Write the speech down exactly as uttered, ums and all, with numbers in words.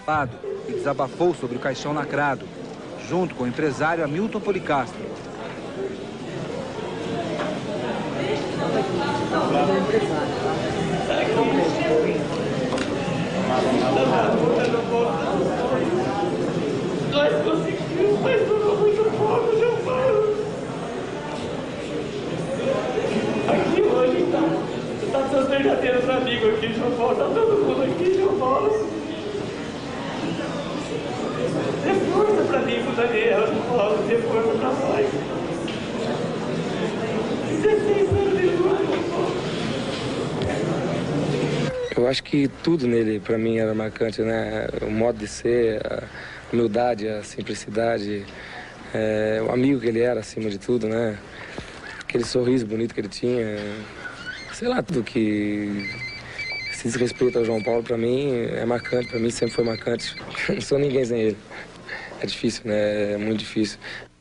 E desabafou sobre o caixão lacrado, junto com o empresário Hamilton Policastro. Nós conseguimos, mas durou muito pouco, João Paulo. Aqui hoje tá, tá seus verdadeiros amigos aqui, João Paulo. Tá todo mundo aqui, João Paulo. Dê força pra mim, pro Daniel, João Paulo. Dê força pra nós. dezesseis anos de luta, João Paulo. Eu acho que tudo nele, pra mim, era marcante, né? O modo de ser, a humildade, a simplicidade, é, o amigo que ele era, acima de tudo, né? Aquele sorriso bonito que ele tinha, sei lá, tudo que se diz respeito ao João Paulo, pra mim, é marcante, pra mim sempre foi marcante. Não sou ninguém sem ele. É difícil, né? É muito difícil.